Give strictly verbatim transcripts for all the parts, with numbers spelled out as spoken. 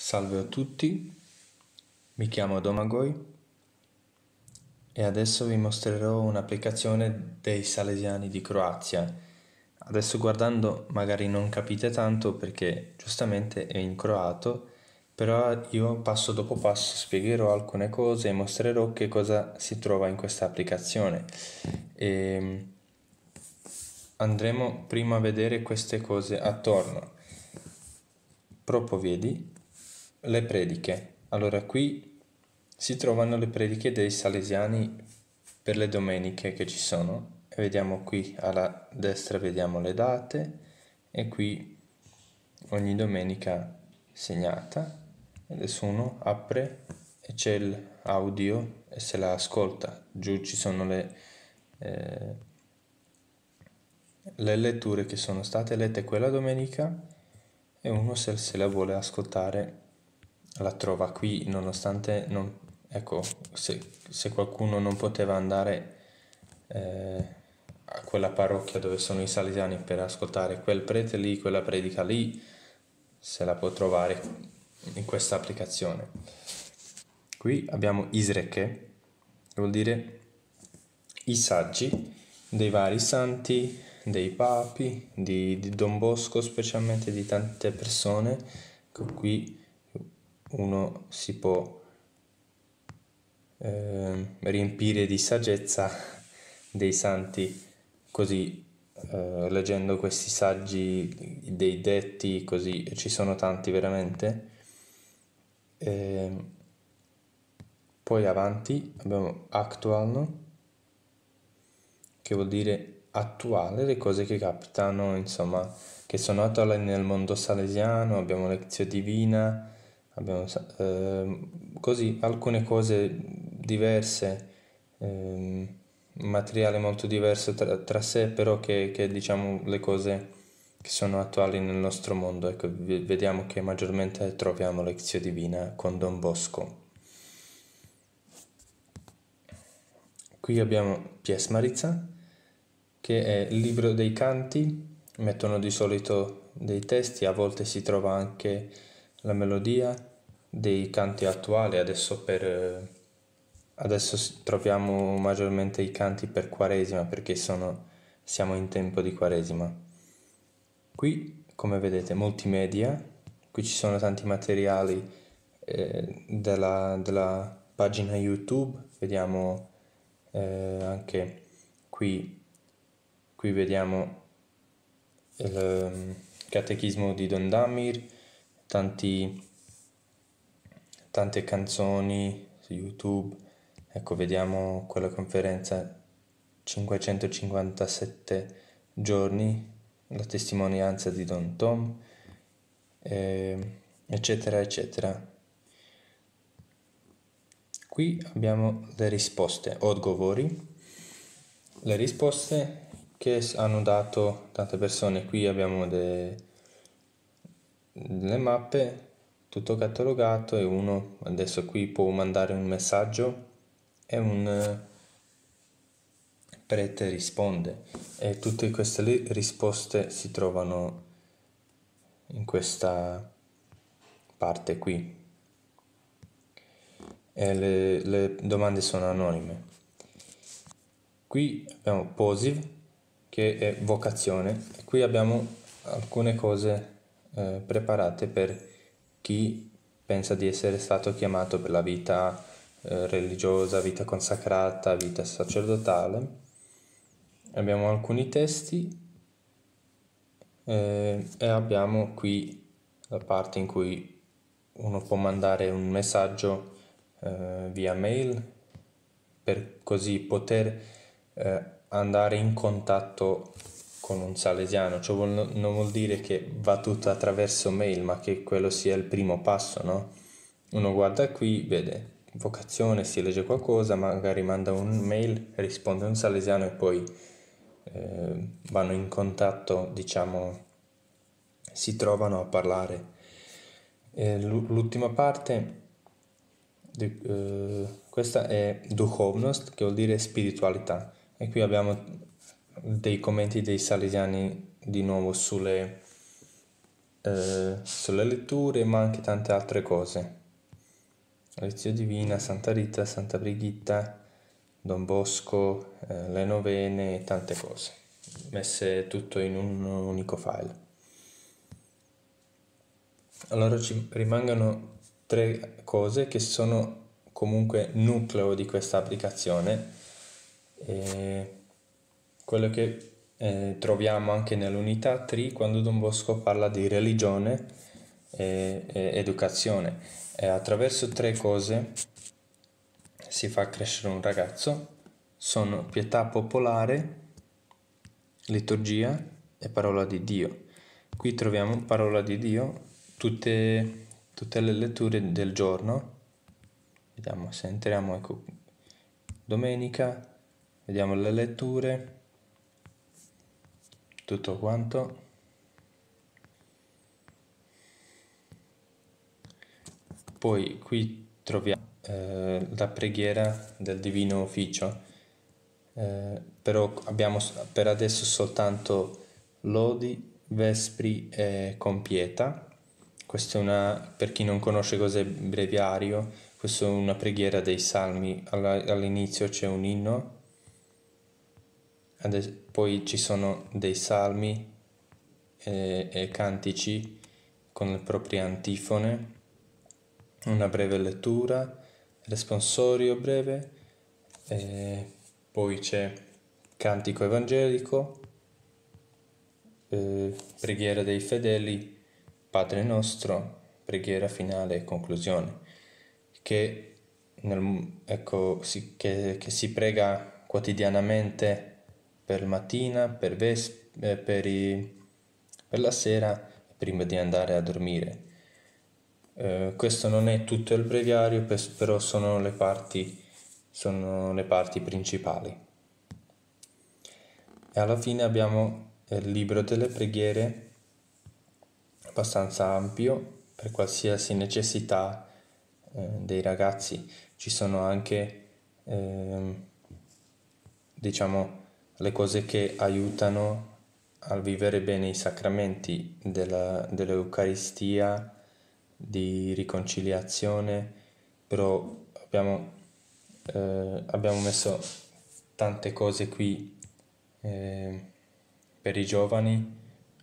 Salve a tutti, mi chiamo Domagoj e adesso vi mostrerò un'applicazione dei Salesiani di Croazia. Adesso guardando magari non capite tanto perché giustamente è in croato, però io passo dopo passo spiegherò alcune cose e mostrerò che cosa si trova in questa applicazione. E andremo prima a vedere queste cose attorno. Propovedi, le prediche. Allora qui si trovano le prediche dei Salesiani per le domeniche che ci sono. E vediamo qui alla destra vediamo le date e qui ogni domenica segnata. Adesso uno apre e c'è l'audio e se la ascolta. Giù ci sono le, eh, le letture che sono state lette quella domenica e uno se, se la vuole ascoltare la trova qui, nonostante non, ecco, se, se qualcuno non poteva andare eh, a quella parrocchia dove sono i salesiani per ascoltare quel prete lì, quella predica lì, se la può trovare in questa applicazione. Qui abbiamo Izreke, che vuol dire i saggi dei vari santi, dei papi, di, di Don Bosco, specialmente di tante persone. Qui uno si può eh, riempire di saggezza dei santi così eh, leggendo questi saggi dei detti, così ci sono tanti veramente. E poi avanti abbiamo actual, che vuol dire attuale, le cose che capitano, insomma, che sono attuali nel mondo salesiano. Abbiamo lezione divina, abbiamo eh, così alcune cose diverse, eh, materiale molto diverso tra, tra sé, però che, che diciamo le cose che sono attuali nel nostro mondo. Ecco, vediamo che maggiormente troviamo lezione divina con Don Bosco. Qui abbiamo Piesmarica, che è il libro dei canti. Mettono di solito dei testi, a volte si trova anche la melodia dei canti attuali. Adesso per adesso troviamo maggiormente i canti per Quaresima, perché sono, siamo in tempo di Quaresima. Qui, come vedete, multimedia. Qui ci sono tanti materiali eh, della, della pagina YouTube. Vediamo eh, anche qui qui vediamo il um, catechismo di Don Damir, tanti, tante canzoni su YouTube. Ecco, vediamo quella conferenza cinquecentocinquantasette giorni, la testimonianza di Don Tom, eh, eccetera eccetera. Qui abbiamo le risposte, odgovori, le risposte che hanno dato tante persone. Qui abbiamo de, delle mappe, tutto catalogato, e uno adesso qui può mandare un messaggio e un prete risponde, e tutte queste risposte si trovano in questa parte qui, e le, le domande sono anonime. Qui abbiamo posiv, che è vocazione, e qui abbiamo alcune cose eh, preparate per chi pensa di essere stato chiamato per la vita eh, religiosa, vita consacrata, vita sacerdotale. Abbiamo alcuni testi eh, e abbiamo qui la parte in cui uno può mandare un messaggio eh, via mail per così poter eh, andare in contatto con un salesiano. Ciò vuol, non vuol dire che va tutto attraverso mail, ma che quello sia il primo passo, no? Uno guarda qui, vede vocazione, si legge qualcosa, magari manda un mail, risponde un salesiano e poi eh, vanno in contatto, diciamo, si trovano a parlare. E l'ultima parte, di, eh, questa è duhovnost, che vuol dire spiritualità, e qui abbiamo dei commenti dei salesiani di nuovo sulle eh, sulle letture, ma anche tante altre cose. Lezione Divina, Santa Rita, Santa Brigitta, Don Bosco, eh, le novene e tante cose, messe tutto in un unico file. Allora ci rimangono tre cose che sono comunque nucleo di questa applicazione, e quello che eh, troviamo anche nell'unità tre quando Don Bosco parla di religione e, e educazione, e attraverso tre cose si fa crescere un ragazzo. Sono pietà popolare, liturgia e parola di Dio. Qui troviamo parola di Dio, tutte, tutte le letture del giorno. Vediamo se entriamo, ecco, domenica, vediamo le letture, tutto quanto. Poi qui troviamo eh, la preghiera del Divino Ufficio, eh, però abbiamo per adesso soltanto lodi, vespri e compieta. Questa è una, per chi non conosce cos'è breviario, questa è una preghiera dei salmi. Alla, all'inizio c'è un inno, Adesso, poi ci sono dei salmi e, e cantici con le proprie antifone, una breve lettura, responsorio breve, e poi c'è cantico evangelico, eh, preghiera dei fedeli, Padre nostro, preghiera finale e conclusione, che, nel, ecco, si, che, che si prega quotidianamente per mattina, per, ves- eh, per, i, per la sera, prima di andare a dormire. Eh, questo non è tutto il breviario, però sono le parti, sono le parti principali. E alla fine abbiamo il libro delle preghiere, abbastanza ampio per qualsiasi necessità eh, dei ragazzi. Ci sono anche, eh, diciamo, le cose che aiutano a vivere bene i sacramenti della, dell'Eucaristia, di riconciliazione, però abbiamo, eh, abbiamo messo tante cose qui eh, per i giovani,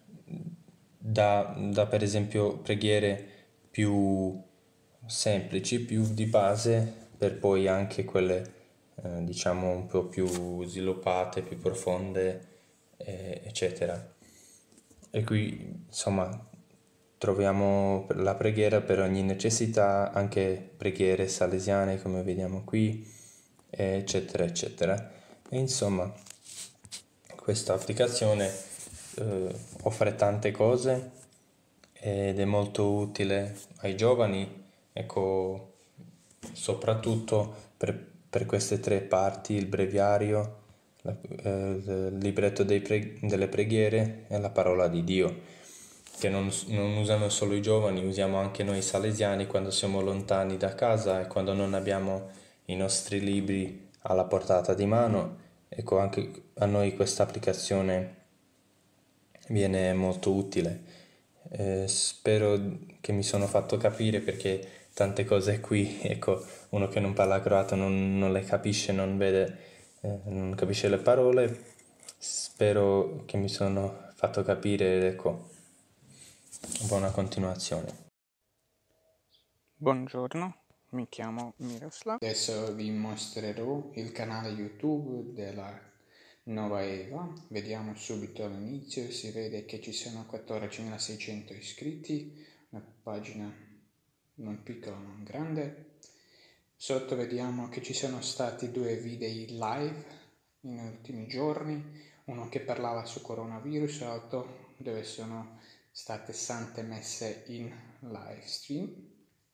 da, da per esempio preghiere più semplici, più di base, per poi anche quelle eh, diciamo un po' più sviluppate, più profonde, eh, eccetera. E qui insomma troviamo la preghiera per ogni necessità, anche preghiere salesiane come vediamo qui, eccetera eccetera. E insomma questa applicazione eh, offre tante cose ed è molto utile ai giovani, ecco, soprattutto per, per queste tre parti: il breviario, la, eh, il libretto dei pre- delle preghiere e la parola di Dio, che non, non usano solo i giovani, usiamo anche noi salesiani quando siamo lontani da casa e quando non abbiamo i nostri libri alla portata di mano. Ecco, anche a noi questa applicazione viene molto utile. Eh, spero che mi sono fatto capire, perché tante cose qui, ecco, uno che non parla croato non, non le capisce, non vede, eh, non capisce le parole. Spero che mi sono fatto capire, ecco, buona continuazione. Buongiorno, mi chiamo Miroslav. Adesso vi mostrerò il canale YouTube della Nova Eva. Vediamo subito all'inizio, si vede che ci sono quattordicimilaseicento iscritti, una pagina non piccola, non grande. Sotto vediamo che ci sono stati due video live negli ultimi giorni, uno che parlava su coronavirus, l'altro dove sono state sante messe in live stream.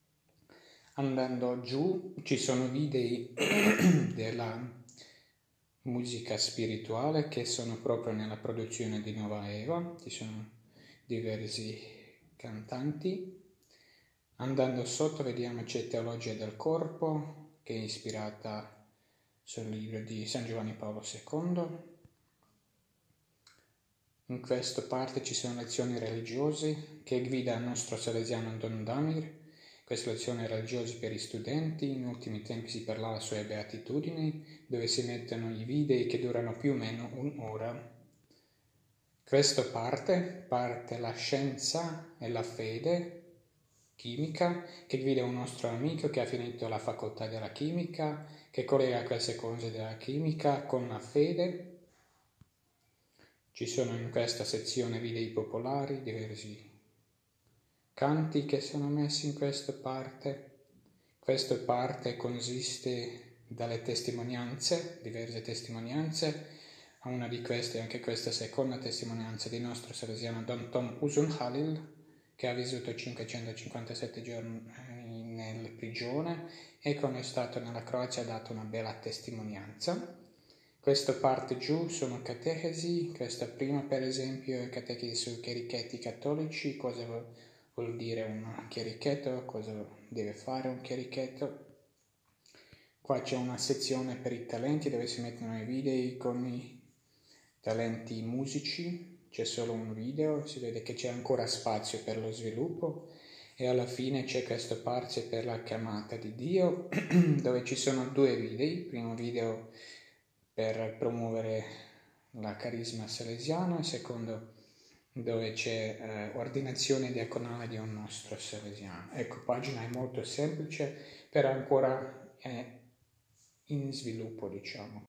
Andando giù ci sono video della musica spirituale che sono proprio nella produzione di Nova Eva, ci sono diversi cantanti. Andando sotto vediamo c'è Teologia del Corpo, che è ispirata sul libro di San Giovanni Paolo secondo. In questa parte ci sono lezioni religiose che guida il nostro salesiano Don Damir. Queste lezioni religiose per i studenti, in ultimi tempi si parlava sulle beatitudini, dove si mettono i video che durano più o meno un'ora. Questa parte, parte la scienza e la fede, chimica, che guida un nostro amico che ha finito la facoltà della chimica, che collega queste cose della chimica con la fede. Ci sono in questa sezione video popolari, diversi canti che sono messi in questa parte. Questa parte consiste dalle testimonianze, diverse testimonianze. Una di queste è anche questa seconda testimonianza di nostro salesiano Don Tom Uzun Khalil, che ha vissuto cinquecentocinquantasette giorni nella prigione e quando è stato nella Croazia ha dato una bella testimonianza. Questa parte giù sono catechesi, questa prima per esempio è catechesi sui chierichetti cattolici, cosa vuol dire un chierichetto, cosa deve fare un chierichetto. Qua c'è una sezione per i talenti dove si mettono i video con i talenti musici, c'è solo un video, si vede che c'è ancora spazio per lo sviluppo e alla fine c'è questa parte per la chiamata di Dio dove ci sono due video, il primo video per promuovere la carisma salesiana, il secondo dove c'è eh, ordinazione diaconale di un nostro salesiano. Ecco, pagina è molto semplice, però ancora è in sviluppo, diciamo.